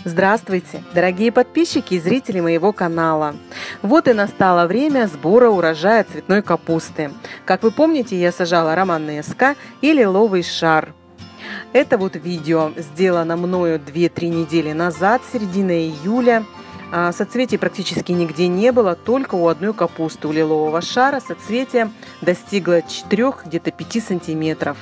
Здравствуйте, дорогие подписчики и зрители моего канала! Вот и настало время сбора урожая цветной капусты. Как вы помните, я сажала романеско и лиловый шар. Это вот видео сделано мною 2-3 недели назад, середина июля. Соцветий практически нигде не было, только у одной капусты, у лилового шара, соцветие достигло 4, где-то 5 сантиметров.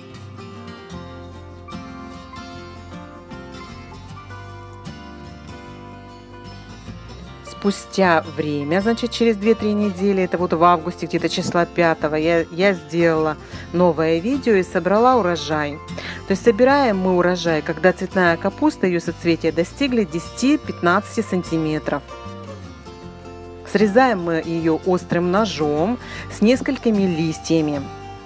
Спустя время, значит, через 2-3 недели, это вот в августе, где-то числа 5, я сделала новое видео и собрала урожай. То есть собираем мы урожай, когда цветная капуста, ее соцветия достигли 10-15 сантиметров. Срезаем мы ее острым ножом с несколькими листьями.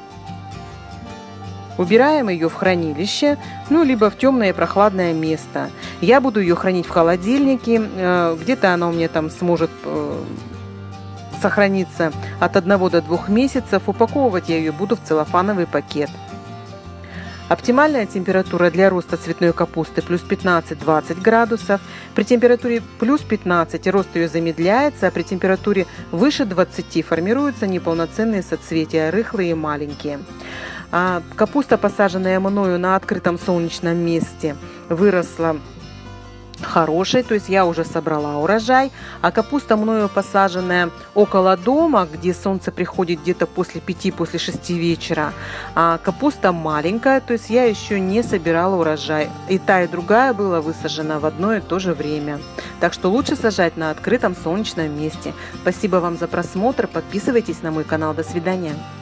Убираем ее в хранилище, либо в темное и прохладное место. Я буду ее хранить в холодильнике, где-то она у меня там сможет сохраниться от 1 до 2 месяцев. Упаковывать я ее буду в целлофановый пакет. Оптимальная температура для роста цветной капусты плюс 15-20 градусов. При температуре плюс 15 рост ее замедляется, а при температуре выше 20 формируются неполноценные соцветия, рыхлые и маленькие. Капуста, посаженная мною на открытом солнечном месте, выросла хорошей, то есть я уже собрала урожай, а капуста мною посаженная около дома, где солнце приходит где-то после 5, после 6 вечера, а капуста маленькая, то есть я еще не собирала урожай. И та, и другая была высажена в одно и то же время. Так что лучше сажать на открытом солнечном месте. Спасибо вам за просмотр, подписывайтесь на мой канал. До свидания.